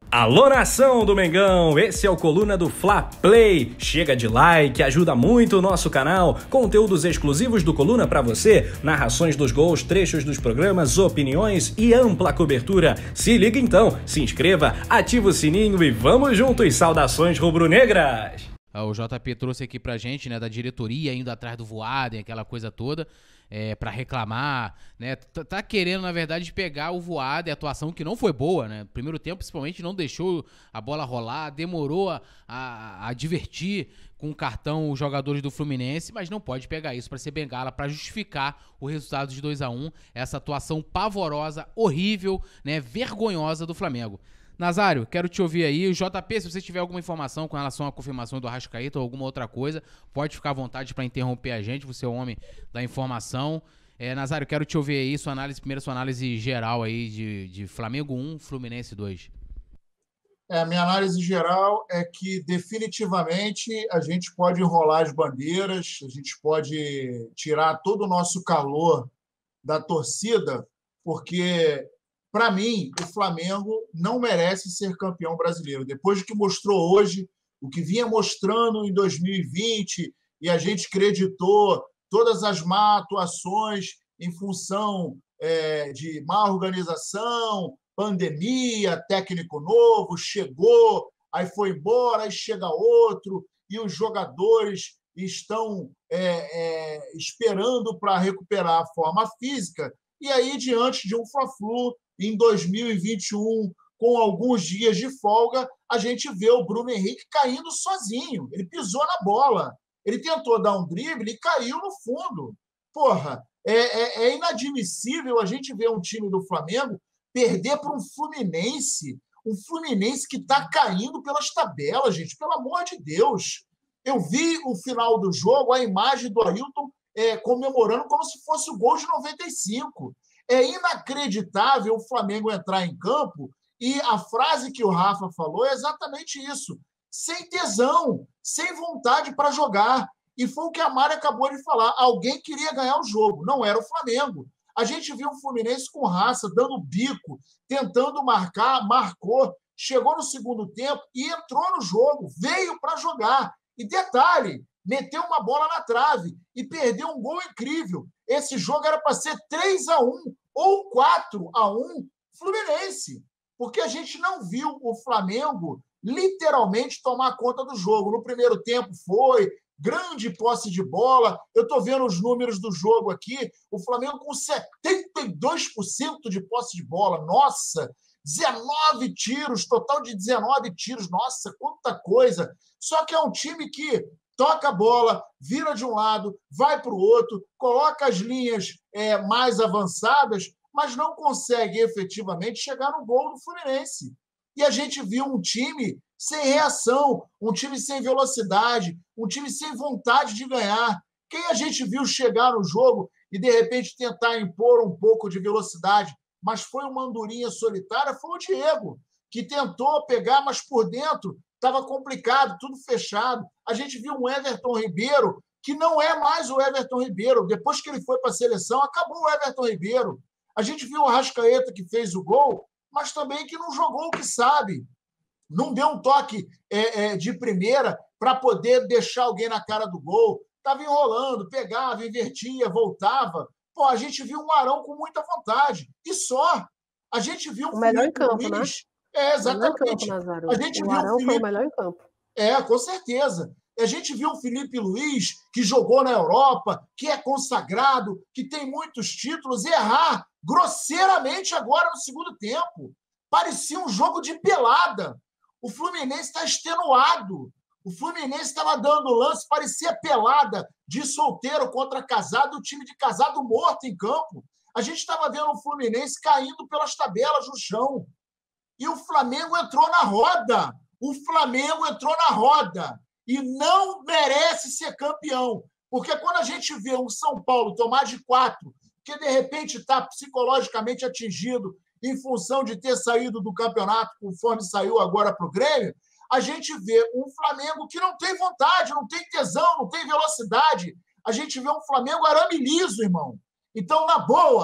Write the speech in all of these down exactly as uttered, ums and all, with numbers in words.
Alô, nação do Mengão, esse é o Coluna do Fla Play. Chega de like, ajuda muito o nosso canal. Conteúdos exclusivos do Coluna pra você, narrações dos gols, trechos dos programas, opiniões e ampla cobertura. Se liga então, se inscreva, ativa o sininho e vamos juntos. Saudações rubro-negras! O J P trouxe aqui pra gente, né, da diretoria, indo atrás do Voaden, aquela coisa toda, é, pra reclamar, né, tá, tá querendo, na verdade, pegar o Voaden, a atuação que não foi boa, né, primeiro tempo, principalmente, não deixou a bola rolar, demorou a, a, a divertir com o cartão os jogadores do Fluminense, mas não pode pegar isso pra ser bengala, pra justificar o resultado de dois a um, essa atuação pavorosa, horrível, né, vergonhosa do Flamengo. Nazário, quero te ouvir aí. O J P, se você tiver alguma informação com relação à confirmação do Arrascaeta ou alguma outra coisa, pode ficar à vontade para interromper a gente, você é o homem da informação. É, Nazário, quero te ouvir aí, sua análise, primeiro sua análise geral aí de, de Flamengo um, Fluminense dois. É, a minha análise geral é que definitivamente a gente pode enrolar as bandeiras, a gente pode tirar todo o nosso calor da torcida, porque... Para mim, o Flamengo não merece ser campeão brasileiro. Depois do que mostrou hoje, o que vinha mostrando em dois mil e vinte, e a gente acreditou todas as má atuações em função é, de má organização, pandemia, técnico novo, chegou, aí foi embora, aí chega outro, e os jogadores estão é, é, esperando para recuperar a forma física. E aí, diante de um Fla-Flu, em dois mil e vinte e um, com alguns dias de folga, a gente vê o Bruno Henrique caindo sozinho. Ele pisou na bola. Ele tentou dar um drible e caiu no fundo. Porra, é, é, é inadmissível a gente ver um time do Flamengo perder para um Fluminense, um Fluminense que está caindo pelas tabelas, gente, pelo amor de Deus. Eu vi o final do jogo, a imagem do Ailton é, comemorando como se fosse o gol de noventa e cinco. É inacreditável o Flamengo entrar em campo e a frase que o Rafa falou é exatamente isso. Sem tesão, sem vontade para jogar. E foi o que a Mari acabou de falar. Alguém queria ganhar o jogo, não era o Flamengo. A gente viu o Fluminense com raça, dando bico, tentando marcar, marcou, chegou no segundo tempo e entrou no jogo, veio para jogar. E detalhe, meteu uma bola na trave e perdeu um gol incrível. Esse jogo era para ser três a um ou quatro a um Fluminense, porque a gente não viu o Flamengo literalmente tomar conta do jogo. No primeiro tempo foi grande posse de bola. Eu estou vendo os números do jogo aqui. O Flamengo com setenta e dois por cento de posse de bola. Nossa! dezenove tiros, total de dezenove tiros. Nossa, quanta coisa! Só que é um time que toca a bola, vira de um lado, vai para o outro, coloca as linhas é, mais avançadas, mas não consegue efetivamente chegar no gol do Fluminense. E a gente viu um time sem reação, um time sem velocidade, um time sem vontade de ganhar. Quem a gente viu chegar no jogo e, de repente, tentar impor um pouco de velocidade, mas foi uma andorinha solitária, foi o Diego, que tentou pegar, mas por dentro estava complicado, tudo fechado. A gente viu um Everton Ribeiro, que não é mais o Everton Ribeiro. Depois que ele foi para a seleção, acabou o Everton Ribeiro. A gente viu o Arrascaeta, que fez o gol, mas também que não jogou o que sabe. Não deu um toque é, é, de primeira para poder deixar alguém na cara do gol. Estava enrolando, pegava, invertia, voltava. Pô, a gente viu um Arão com muita vontade. E só. A gente viu o melhor em campo, Luiz, né? É, exatamente. Campo, a gente o viu Arão o Felipe... foi o melhor em campo. É, com certeza. A gente viu o Felipe Luiz, que jogou na Europa, que é consagrado, que tem muitos títulos, errar grosseiramente agora no segundo tempo. Parecia um jogo de pelada. O Fluminense está extenuado. O Fluminense estava dando lance, parecia pelada de solteiro contra casado, o time de casado morto em campo. A gente estava vendo o Fluminense caindo pelas tabelas no chão. E o Flamengo entrou na roda. O Flamengo entrou na roda. E não merece ser campeão. Porque quando a gente vê um São Paulo tomar de quatro, que de repente está psicologicamente atingido em função de ter saído do campeonato, conforme saiu agora para o Grêmio, a gente vê um Flamengo que não tem vontade, não tem tesão, não tem velocidade. A gente vê um Flamengo arame liso, irmão. Então, na boa,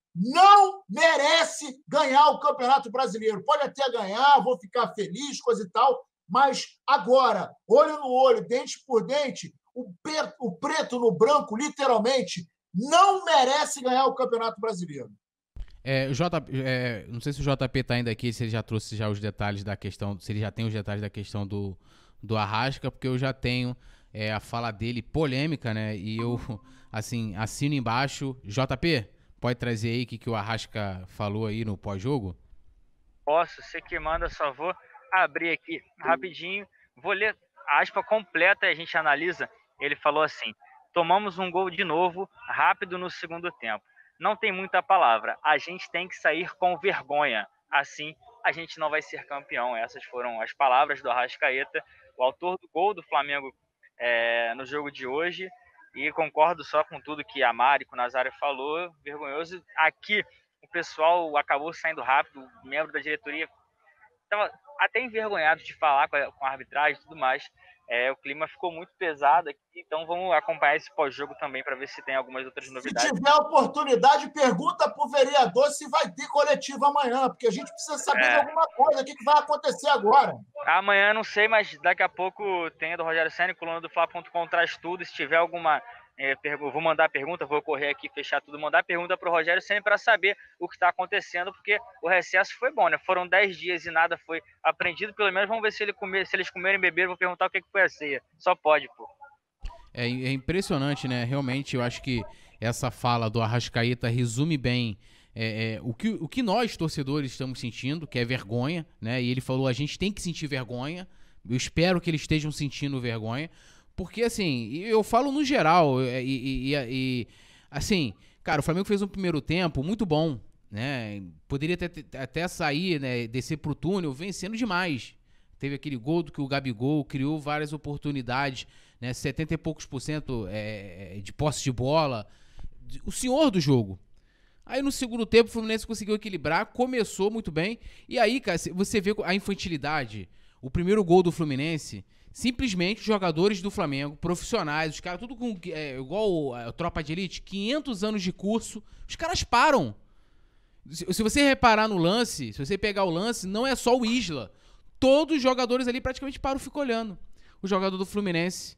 não merece ganhar o Campeonato Brasileiro. Pode até ganhar, vou ficar feliz, coisa e tal, mas agora, olho no olho, dente por dente, o preto, o preto no branco, literalmente, não merece ganhar o Campeonato Brasileiro. É, o J, é, não sei se o J P tá ainda aqui, se ele já trouxe já os detalhes da questão, se ele já tem os detalhes da questão do, do Arrasca, porque eu já tenho é, a fala dele polêmica, né? E eu, assim, assino embaixo. J P, pode trazer aí o que, que o Arrasca falou aí no pós-jogo? Posso, você que manda, só vou abrir aqui rapidinho. Vou ler a aspa completa e a gente analisa. Ele falou assim: tomamos um gol de novo, rápido no segundo tempo. Não tem muita palavra. A gente tem que sair com vergonha. Assim, a gente não vai ser campeão. Essas foram as palavras do Arrascaeta, o autor do gol do Flamengo é, no jogo de hoje. E concordo só com tudo que a Mari, que o Nazário falou. Vergonhoso. Aqui, o pessoal acabou saindo rápido. O membro da diretoria estava até envergonhado de falar com a, com a arbitragem e tudo mais. É, o clima ficou muito pesado aqui, então vamos acompanhar esse pós-jogo também para ver se tem algumas outras novidades. Se tiver oportunidade, pergunta para o vereador se vai ter coletiva amanhã, porque a gente precisa saber é. de alguma coisa, o que, que vai acontecer agora. Amanhã não sei, mas daqui a pouco tem a do Rogério Ceni, coluna do Fla ponto com traz tudo. Se tiver alguma, é, vou mandar a pergunta, vou correr aqui, fechar tudo, mandar a pergunta para o Rogério Ceni para saber o que está acontecendo, porque o recesso foi bom, né? Foram dez dias e nada foi aprendido, pelo menos vamos ver se, ele comer, se eles comerem e beberam, vou perguntar o que, que foi a ceia. Só pode, pô. É, é impressionante, né? Realmente, eu acho que essa fala do Arrascaeta resume bem é, é, o, que, o que nós, torcedores, estamos sentindo, que é vergonha, né? E ele falou, a gente tem que sentir vergonha. Eu espero que eles estejam sentindo vergonha. Porque, assim, eu falo no geral, e, e, e, e assim, cara, o Flamengo fez um primeiro tempo muito bom, né? Poderia até, até sair, né, descer pro túnel vencendo demais. Teve aquele gol do que o Gabigol criou várias oportunidades, né? setenta e poucos por cento é, de posse de bola. O senhor do jogo. Aí no segundo tempo o Fluminense conseguiu equilibrar, começou muito bem. E aí, cara, você vê a infantilidade. O primeiro gol do Fluminense, simplesmente os jogadores do Flamengo, profissionais, os caras tudo com, é, igual a Tropa de Elite, quinhentos anos de curso, os caras param. Se, se você reparar no lance, se você pegar o lance, não é só o Isla. Todos os jogadores ali praticamente param e ficam olhando. O jogador do Fluminense,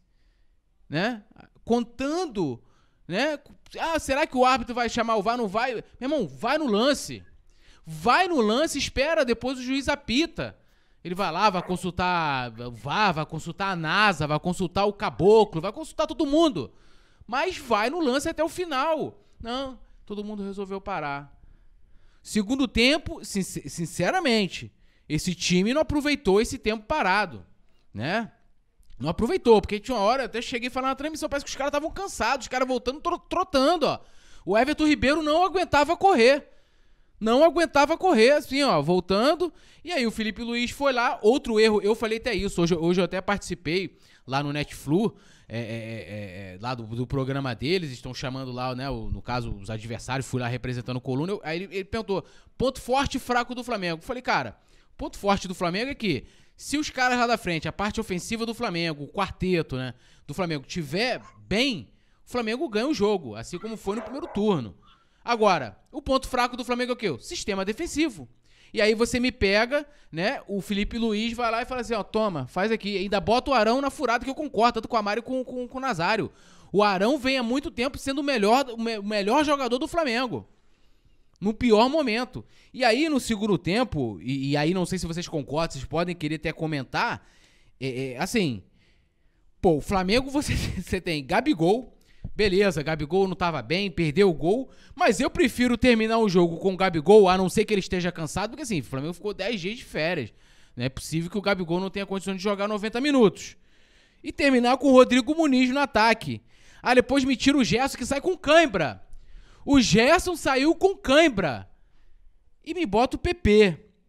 né? Contando, né? Ah, será que o árbitro vai chamar o V A R? Não vai? Meu irmão, vai no lance. Vai no lance, espera, depois o juiz apita. Ele vai lá, vai consultar o V A R, vai consultar a NASA, vai consultar o Caboclo, vai consultar todo mundo. Mas vai no lance até o final. Não, todo mundo resolveu parar. Segundo tempo, sin- sinceramente, esse time não aproveitou esse tempo parado, né? Não aproveitou, porque tinha uma hora, eu até cheguei a falar na transmissão, parece que os caras estavam cansados, os caras voltando, trotando, ó. O Everton Ribeiro não aguentava correr. Não aguentava correr, assim, ó, voltando. E aí o Felipe Luiz foi lá, outro erro, eu falei até isso, hoje, hoje eu até participei lá no Netflu, é, é, é, lá do, do programa deles, estão chamando lá, né, o, no caso, os adversários, fui lá representando o Coluna, eu, aí ele, ele perguntou, ponto forte e fraco do Flamengo. Eu falei, cara, ponto forte do Flamengo é que, se os caras lá da frente, a parte ofensiva do Flamengo, o quarteto, né, do Flamengo, tiver bem, o Flamengo ganha o jogo, assim como foi no primeiro turno. Agora, o ponto fraco do Flamengo é o quê? O sistema defensivo. E aí você me pega, né, o Felipe Luiz vai lá e fala assim, ó, toma, faz aqui, ainda bota o Arão na furada, que eu concordo, tanto com a Mari com, com, com o Nazário. O Arão vem há muito tempo sendo o melhor, o melhor jogador do Flamengo. No pior momento. E aí, no segundo tempo, e, e aí não sei se vocês concordam, vocês podem querer até comentar, é, é, assim, pô, o Flamengo você, você tem Gabigol, beleza, Gabigol não tava bem, perdeu o gol, mas eu prefiro terminar o jogo com o Gabigol, a não ser que ele esteja cansado, porque assim, o Flamengo ficou dez dias de férias. Não é possível que o Gabigol não tenha condição de jogar noventa minutos. E terminar com o Rodrigo Muniz no ataque. Ah, depois me tira o Gerson que sai com cãibra. O Gerson saiu com cãibra. E me bota o P P.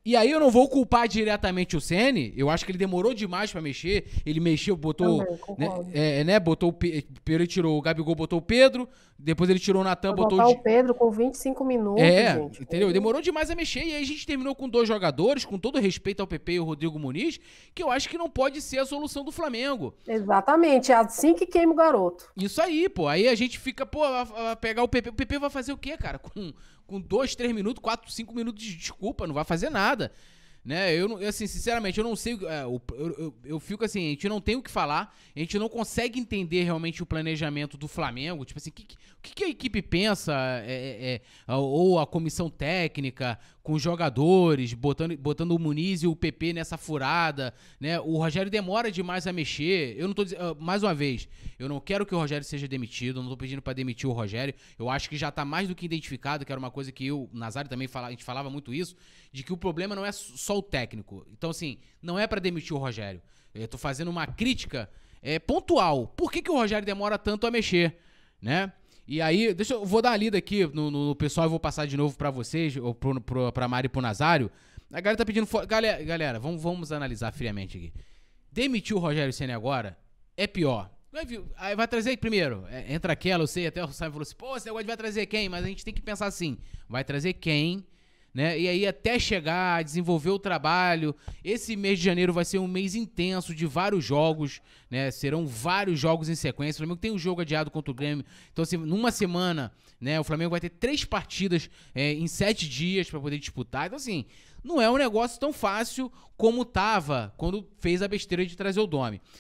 E aí eu não vou culpar diretamente o Ceni, eu acho que ele demorou demais pra mexer, ele mexeu, botou, Também, né, é, né, botou o Pe- ele tirou, o Gabigol botou o Pedro, depois ele tirou o Natan, Vou botou botar o... o Pedro com vinte e cinco minutos, É, gente. entendeu? Demorou demais a mexer e aí a gente terminou com dois jogadores, com todo respeito ao P P e ao Rodrigo Muniz, que eu acho que não pode ser a solução do Flamengo. Exatamente, é assim que queima o garoto. Isso aí, pô. Aí a gente fica, pô, a, a pegar o P P. O P P vai fazer o quê, cara? Com, com dois, três minutos, quatro, cinco minutos de desculpa, não vai fazer nada. Né? Eu, não- eu, assim, sinceramente, eu não sei. é, o- eu, eu, eu fico assim, a gente não tem o que falar, a gente não consegue entender realmente o planejamento do Flamengo. Tipo assim, que- que- o que, que a equipe pensa, é, é, é, ou a comissão técnica, com os jogadores, botando, botando o Muniz e o P P nessa furada, né? O Rogério demora demais a mexer. Eu não tô dizendo, mais uma vez, eu não quero que o Rogério seja demitido, eu não tô pedindo pra demitir o Rogério. Eu acho que já tá mais do que identificado, que era uma coisa que eu, o Nazário também fala, a gente falava muito isso, de que o problema não é só o técnico. Então, assim, não é pra demitir o Rogério. Eu tô fazendo uma crítica é, pontual. Por que, que o Rogério demora tanto a mexer, né? E aí, deixa eu vou dar uma lida aqui no, no, no pessoal e vou passar de novo pra vocês, ou pro, pro, pra Mari e pro Nazário. A galera tá pedindo... fo- Galera, galera vamos, vamos analisar friamente aqui. Demitir o Rogério Ceni agora é pior. Vai, vir- aí vai trazer primeiro, é, entra aquela, eu sei, até o Simon falou assim, pô, esse negócio de vai trazer quem? Mas a gente tem que pensar assim, vai trazer quem, né? E aí até chegar, desenvolver o trabalho, esse mês de janeiro vai ser um mês intenso de vários jogos, né? Serão vários jogos em sequência, o Flamengo tem um jogo adiado contra o Grêmio, então assim, numa semana, né, o Flamengo vai ter três partidas é, em sete dias pra poder disputar, então assim, não é um negócio tão fácil como tava quando fez a besteira de trazer o Domi.